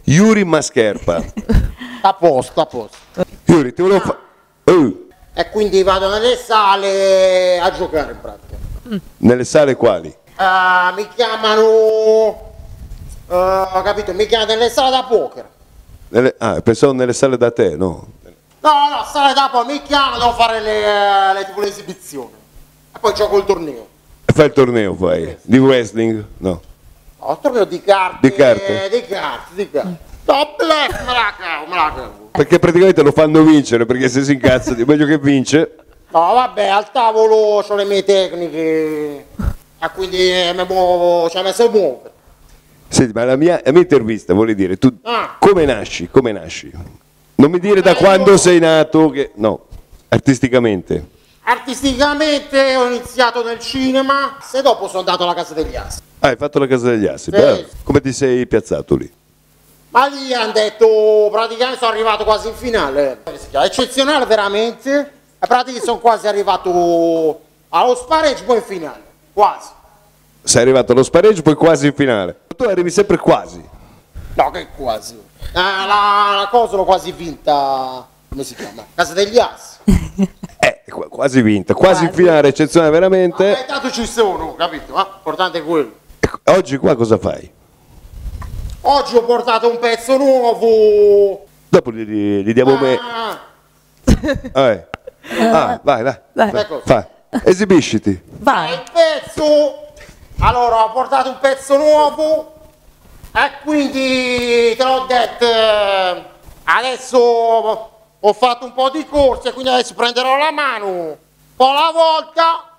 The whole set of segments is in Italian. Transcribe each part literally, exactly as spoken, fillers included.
Yuri Mascherpa. A posto, a posto. Yuri, ti volevo fare... Uh. E quindi vado nelle sale a giocare in pratica. Nelle sale quali? Uh, mi chiamano... Uh, ho capito, mi chiamano nelle sale da poker. Nelle... Ah, pensavo nelle sale da te, no? No, no, sale da poker, mi chiamano, devo fare le, le, tipo le esibizioni. E poi gioco il torneo. E fai il torneo poi? Yes. Di wrestling? No. No, il torneo di carte. Di carte? Di carte, di carte. No, blef, me la cavo, me la cavo. Perché praticamente lo fanno vincere, perché se si incazza di meglio che vince. No, vabbè, al tavolo ho le mie tecniche e quindi mi muovo, cioè mi so muovere. Senti, ma la mia, la mia intervista, vuole dire, tu Ah. come nasci? Come nasci? Non mi dire da Eh, quando io- sei nato, che no, artisticamente. Artisticamente ho iniziato nel cinema e dopo sono andato alla Casa degli Assi. Ah, hai fatto la Casa degli Assi, Sì. bello. Come ti sei piazzato lì? Ma lì hanno detto, praticamente sono arrivato quasi in finale. Eccezionale veramente. E praticamente sono quasi arrivato allo spareggio, poi in finale. Quasi. Sei arrivato allo spareggio, poi quasi in finale. Tu arrivi sempre quasi. No, che quasi. Eh, la, la cosa l'ho quasi vinta, come si chiama? Casa degli Assi. Eh, qu- quasi vinta, quasi in finale, eccezionale veramente. Ma intanto ci sono, capito? Ma l'importante è quello. Ecco, oggi qua cosa fai? Oggi ho portato un pezzo nuovo. Dopo gli, gli- gli diamo me. Ah, Eh. Ah, vai, vai. Vai. vai. ecco. Fai. Esibisciti. Vai. Il pezzo. Allora, ho portato un pezzo nuovo. E quindi te l'ho detto. eh, Adesso ho fatto un po' di corse, quindi adesso prenderò la mano un po' alla volta.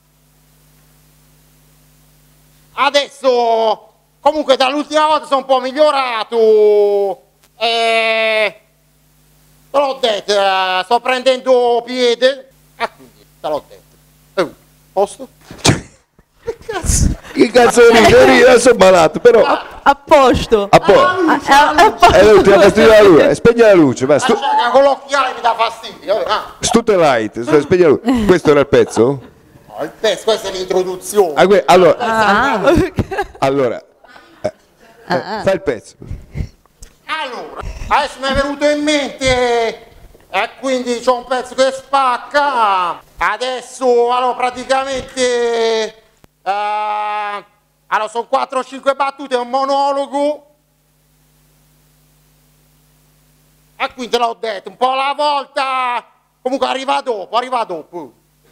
Adesso, comunque, dall'ultima volta sono un po' migliorato. E te l'ho detto, eh, sto prendendo piede. E quindi te l'ho detto. Eh, posto? Che cazzo? Che cazzo ridi? Io sono malato, però. A posto. A po'. Ah, ah, a po- È l'ultima fastidio la luce. Spegni la luce, vai. Stu, Ah, cioè, con l'occhiale mi dà fastidio. vabbè, Ah, stute light. Spegni la luce. Questo era il pezzo? no, il pezzo, questa è l'introduzione. Ah, que- allora, Ah, allora eh, eh, fai il pezzo. Allora, adesso mi è venuto in mente e quindi c'ho un pezzo che spacca. Adesso, allora, praticamente, eh, allora, sono quattro o cinque battute, un monologo. E quindi te l'ho detto, un po' alla volta, comunque arriva dopo, arriva dopo.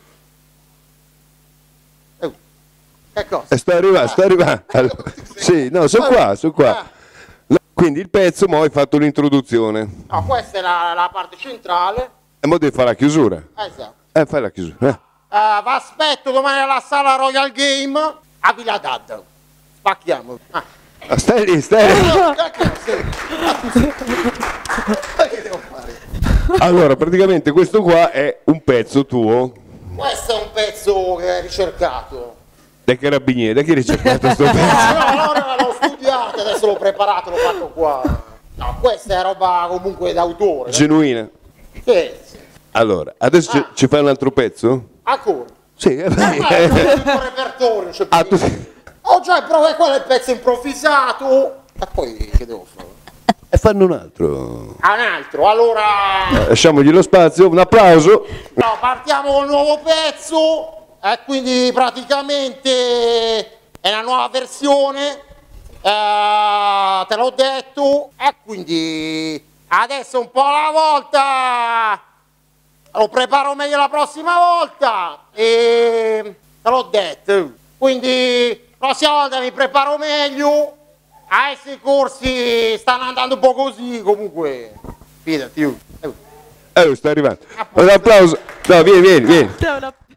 Eh, Che cosa? Eh, sto arrivando, sto arrivando. Allora, sì, no, sono qua, sono qua. No, quindi il pezzo, mo hai fatto l'introduzione. No, questa è la, la parte centrale. E mo devi fare la chiusura. Esatto. Eh, fai la chiusura. Eh. Uh, vi aspetto domani alla sala Royal Game a Villa d'Adda. Spacchiamo. Ah. Ah, stai lì, stai lì. Che cazzo? Ma che devo fare? Allora, praticamente questo qua è un pezzo tuo Questo è un pezzo che è ricercato. dai carabinieri. Da chi hai ricercato sto pezzo? No, no, no, l'ho studiato, adesso l'ho preparato, l'ho fatto qua. No, questa è roba comunque d'autore. Genuina. Sì, sì. Allora, adesso ci, ci fai un altro pezzo? Ancora. Sì, eh, Ma vai. è tutto il repertorio, non c'è più Ah, tu- niente. Oh già, però è quello il pezzo improvvisato. E poi che devo fare? E fanno un altro. Ah, un altro, allora. Lasciamogli lo spazio, un applauso. No, partiamo col nuovo pezzo. E quindi praticamente è una nuova versione. eh, te l'ho detto. E quindi adesso un po' alla volta. Lo preparo meglio la prossima volta. E te l'ho detto. Quindi la prossima volta mi preparo meglio. Adesso i corsi stanno andando un po' così comunque. Fidati. uh. Eh, sta arrivando. Un applauso. No, vieni, vieni, vieni. Dai, una-